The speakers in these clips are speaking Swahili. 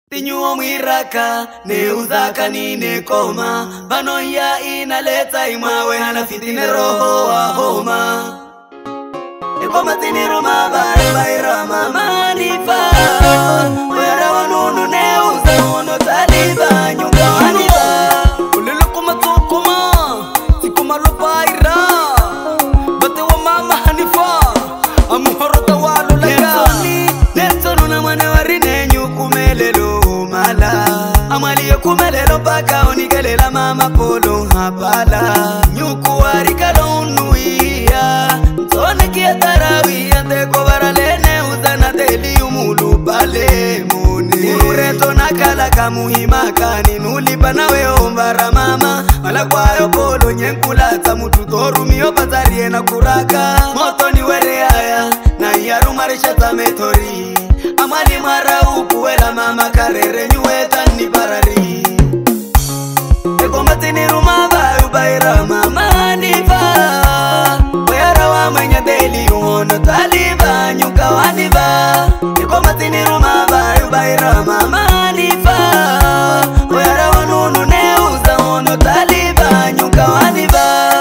Tinyuo mwiraka, neuzaka nine koma. Bano ya inaleta imawe hana fitine roho wa homa. Ekoma tiniruma baira mama nifa. Wera wanunu neuza uno taliba nyunga waniba. Ulilo kuma tukuma, sikuma lupaira. Bate wa mama hanifa, amuhorota walu laga. Netsonu na mwane warine nyukumelelo mala. Amali yokumelelo paka onigelela mama polo hapala. Nyuku warikalo unuia. Ntone kia tarawia teko baralene uzana teli umulu pale mune. Ureto nakala kamuhima kani nulipa nawe ombara mama. Mala kwayo polo nyenkulata mututoru miyo patarie na kuraka. Moto ni were aya na yaru marisha tametori. Amali mara ukuwela mama karere nyueta ni barari. Eko matini rumaba ubaira mama nifa. Wera wa mwenye deli uono taliba nyuka waniba. Eko matini rumaba ubaira mama nifa. Wera wa nunu neuza uono taliba nyuka waniba.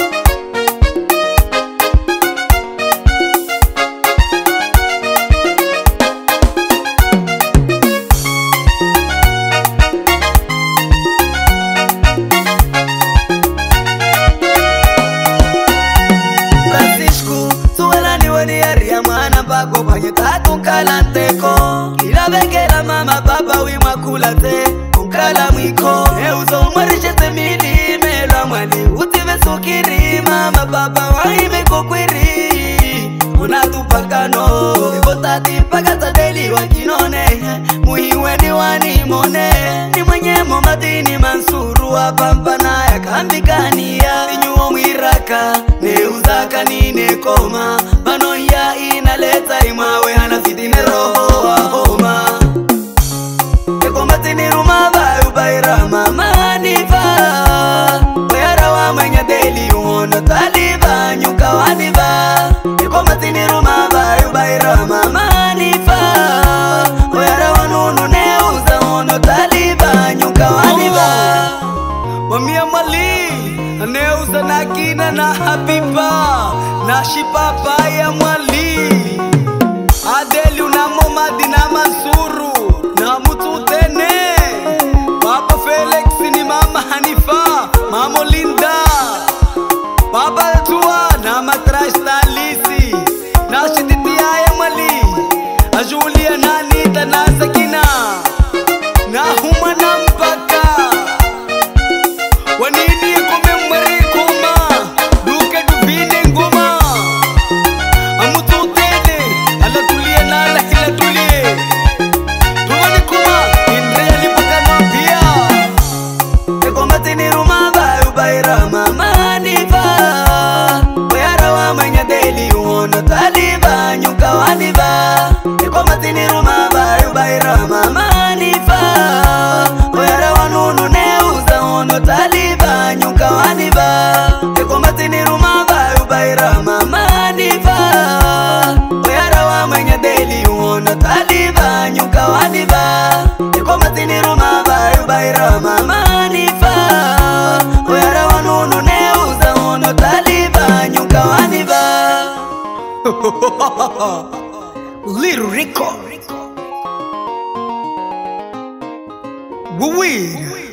Bako panye tatu kalanteko. Kila vekela mama baba wima kulate unkala mwiko. Euzo umarishete mili mela mwani utive sukiri. Mama baba waime kukwiri unatupakano. Ibotati pakata deli wakinone. Muhiweni wanimone. Ni mwenye momadini mansuru wa pampana ya kambikania. Tinyuo mwiraka neuzaka nine koma. Bano ya inaleta imawe hana fitine roho wa homa. Eko matini rumaba ubaira mama nifa. Wera wa mwenye deli uono taliba nyuka waniba. Eko matini rumaba ubaira mama nifa. Wera wa nunu neuza uono taliba nyuka waniba. Wamia mali neuza nakina na habiba. Na shipapa ya mwali Adeli unamomadi na Mansuru na Mututene. Papa Felix ni mama Hanifa, mama Linda, Papa Tua na Matrash Talisi. Na shititia ya mwali Ajulia na Nita na Sakina. Na huma na mpaka wanini kumemwari kuma. Duke duvine ngoma amututene ala tulie na ala hila tulie. Tumani kuma indrea lipakano pia. Eko matini rumaba ubaira mama nifa. Wera wa mwenye deli uono taliba nyuka waniba. Eko matini rumaba ubaira mama nifa. Wera wa nunu neuza uono taliba nyuka waniba. Eko matini rumaba ubaira mama nifa. Wera wa mwenye deli uono taliba nyuka waniba. Eko matini rumaba ubaira mama nifa. Wera wa nunu neuza uono taliba nyuka waniba. Little Rico Weird.